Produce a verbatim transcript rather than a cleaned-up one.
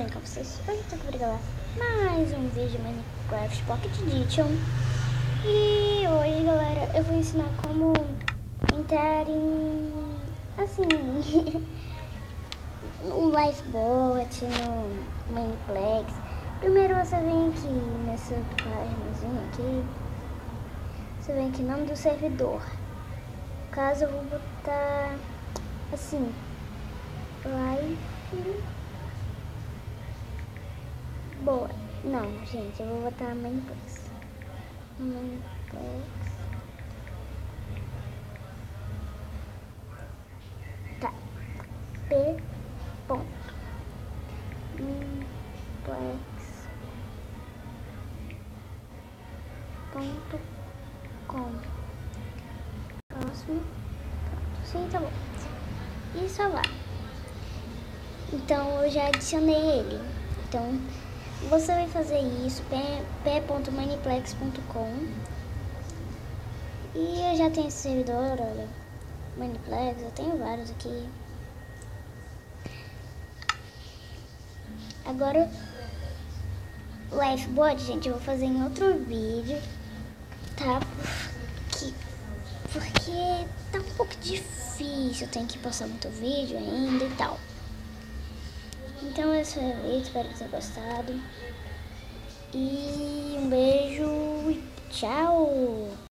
bem com vocês? Hoje eu tô aqui pra gravar mais um vídeo de Minecraft Pocket Edition. E hoje, galera, eu vou ensinar como entrar em, assim, no Lifebot, no Mineplex. Primeiro você vem aqui nessa páginazinha aqui, você vem aqui, nome do servidor. No caso eu vou botar assim, Life... Boa. Não, gente, eu vou botar Mineplex. Mineplex. Tá. P. Ponto. Mineplex. Ponto. Com. Próximo. Pronto. Sim, tá bom. E salvar. Então eu já adicionei ele. Então você vai fazer isso, p ponto mineplex ponto com. E eu já tenho esse servidor, olha, Mineplex, eu tenho vários aqui. Agora, o Lifebot, gente, eu vou fazer em outro vídeo, tá? Porque, porque tá um pouco difícil, eu tenho que postar muito vídeo ainda e tal. Então esse foi o vídeo, espero que tenham gostado. E um beijo e tchau!